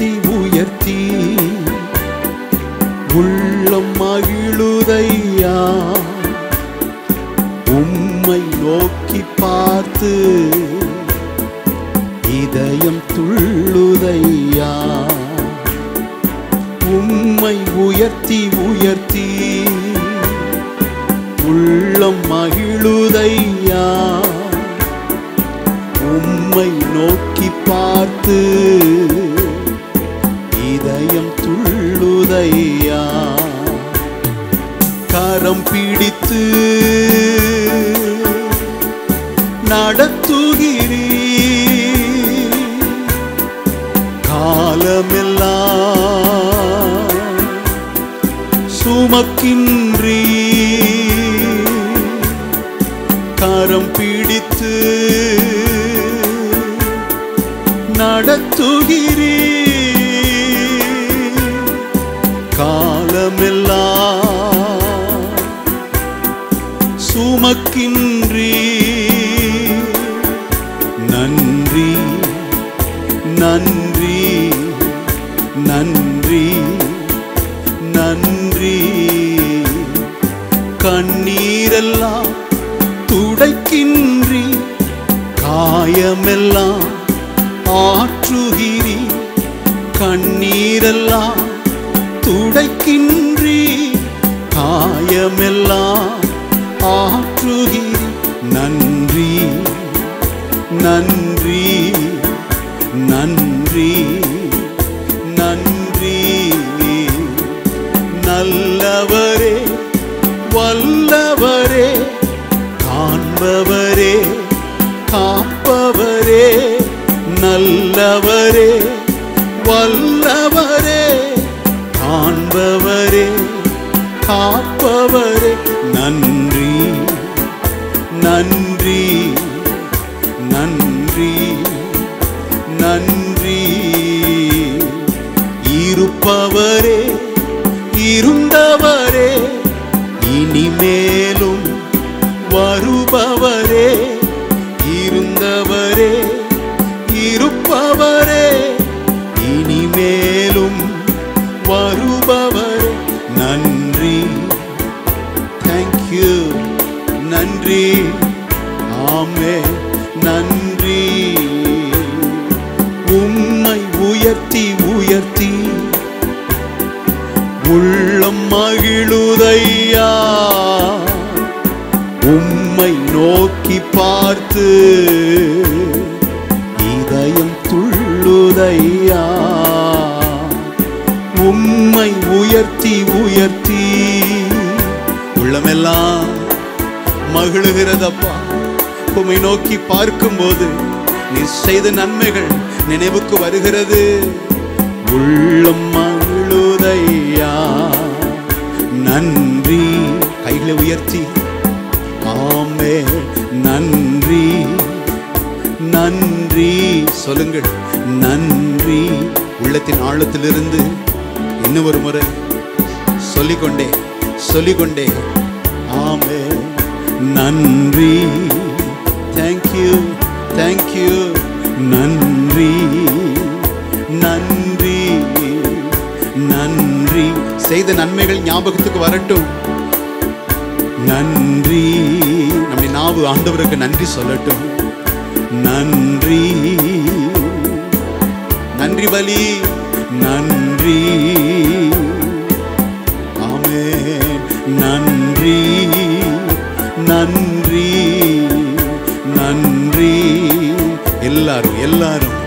உயர்த்தி உயர்த்தி உள்ளம் மகிழுதையா உம்மை நோக்கி பார்த்து இதயம் துள்ளுதையா உம்மை உயர்த்தி உயர்த்தி உள்ளம் மகிழுதையா உம்மை நோக்கி பார்த்து இதயம் துள்ளுதையா கரம் பிடித்து நடத்துகிறீ காலமெல்லாம் சுமக்கின்றீ கரம் பிடித்து நடத்துகிறீ காலமெல்லாம் சுமக்கின்றீ நன்றி நன்றி நன்றி நன்றி கண்ணீரெல்லாம் துடைக்கின்றீ காயமெல்லாம் ஆற்றுகிறீ கண்ணீரெல்லாம் துடைக்கின்றீ காயமெல்லாம் ஆற்றுகிறீ நன்றி நன்றி நன்றி நன்றி நல்லவரே வல்லவரே காண்பவரே காப்பவரே நல்லவரே வல்லவரே காண்பவரே காப்பவரே நன்றி நன்றி நன்றி நன்றி இருப்பவரே இருந்தவரே இனிமேலும் வருபவரே இருந்தவரே இருப்பவரே இனிமேலும் வருபவரே நன்றி தேங்க்யூ நன்றி ஆமென் நன்றி உம்மை உயர்த்தி உயர்த்தி உள்ளம் மகிழுதையா உம்மை நோக்கி பார்த்து இதயம் துள்ளுதையா உம்மை உயர்த்தி உயர்த்தி உள்ளமெல்லாம் மகிழுகிறதப்பா உம்மை நோக்கி பார்க்கும்போது நீ செய்த நன்மைகள் நினைவுக்கு வருகிறது உள்ளம் மகிழுதையா நன்றி கைகளை உயர்த்தி ஆமென் நன்றி நன்றி சொல்லுங்கள் நன்றி உள்ளத்தின் ஆழத்திலிருந்து இன்னும் ஒரு முறை சொல்லிக்கொண்டே ஆமென் நன்றி தேங்க்யூ தேங்க்யூ நன்றி நன்றி நன்றி செய்த நன்மைகள் ஞாபகத்துக்கு வரட்டும் நன்றி நம்முடைய நாவு ஆண்டவருக்கு நன்றி சொல்லட்டும் நன்றி நன்றி பலி நன்றி ஆமென் நன்றி நன்றி நன்றி எல்லாரும்